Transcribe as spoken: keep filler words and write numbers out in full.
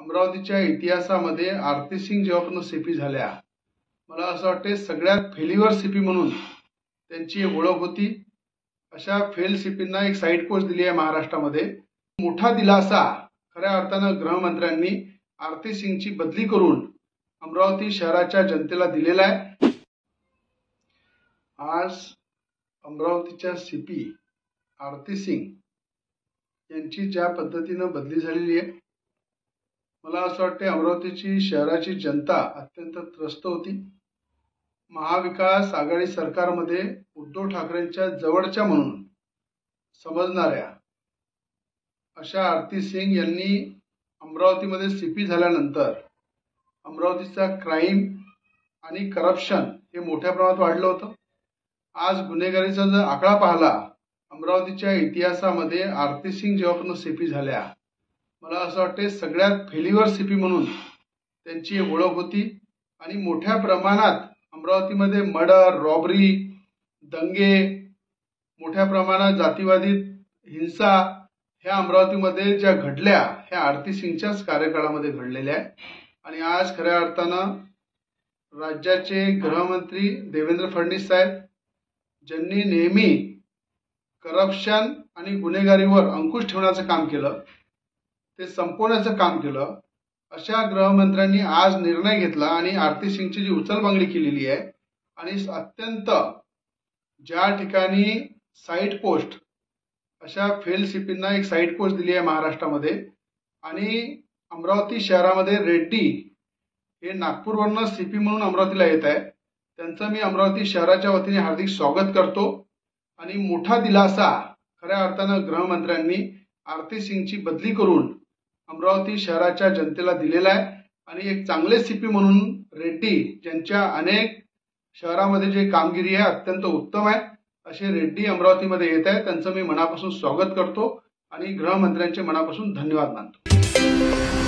अमरावतीच्या इतिहासामध्ये आरती सिंग जेव्हापासून सीपी झाल्या, मला असं वाटते सगळ्यात फेल्युअर सीपी म्हणून त्यांची ओळख होती। अशा फेल सीपींना एक साईड पोस्ट दिली आहे महाराष्ट्रामध्ये। मोठा दिलासा खऱ्या अर्थानं गृहमंत्र्यांनी आरती सिंगची बदली करून अमरावती शहराच्या जनतेला दिलेला आहे। आज अमरावतीच्या सीपी आरती सिंग यांची ज्या पद्धतीनं बदली झालेली आहे, मला असं वाटते अमरावतीची शहराची जनता अत्यंत त्रस्त होती। महाविकास आघाडी सरकारमध्ये उद्धव ठाकरेंच्या जवळच्या म्हणून समजणाऱ्या अशा आरती सिंग यांनी अमरावतीमध्ये सीपी झाल्यानंतर अमरावतीचा क्राइम आणि करप्शन हे मोठ्या प्रमाणात वाढलं होतं। आज गुन्हेगारीचा जर आकडा पाहिला, अमरावतीच्या इतिहासामध्ये आरती सिंग जेव्हापासून सीपी झाल्या, मला असं वाटते सगळ्यात फेल्युअर सीपी म्हणून त्यांची ओळख होती। आणि मोठ्या प्रमाणात अमरावतीमध्ये मर्डर, रॉबरी, दंगे, मोठ्या प्रमाणात जातीवादी हिंसा ह्या अमरावतीमध्ये ज्या घडल्या, ह्या आरती सिंगच्याच कार्यकाळामध्ये घडलेल्या आहे। आणि आज खऱ्या अर्थानं राज्याचे गृहमंत्री देवेंद्र फडणवीस साहेब, ज्यांनी नेहमी करप्शन आणि गुन्हेगारीवर अंकुश ठेवण्याचं काम केलं, ते संपवण्याचं काम केलं, अशा गृहमंत्र्यांनी आज निर्णय घेतला आणि आरती सिंगची जी उचलबांगडी केलेली आहे आणि अत्यंत ज्या ठिकाणी साईड पोस्ट अशा फेल सीपींना एक साईड पोस्ट दिली आहे महाराष्ट्रामध्ये। आणि अमरावती शहरामध्ये रेड्डी हे नागपूरवरून सीपी म्हणून अमरावतीला येत आहे, त्यांचं मी अमरावती शहराच्या वतीने हार्दिक स्वागत करतो। आणि मोठा दिलासा खऱ्या अर्थानं गृहमंत्र्यांनी आरती सिंगची बदली करून अमरावती शहराच्या जनतेला दिलेला आहे। आणि एक चांगले सीपी म्हणून रेड्डी, ज्यांच्या अनेक शहरामध्ये जे कामगिरी आहे अत्यंत उत्तम आहे, असे रेड्डी अमरावतीमध्ये येत आहे, त्यांचं मी मनापासून स्वागत करतो आणि गृहमंत्र्यांचे मनापासून धन्यवाद मानतो।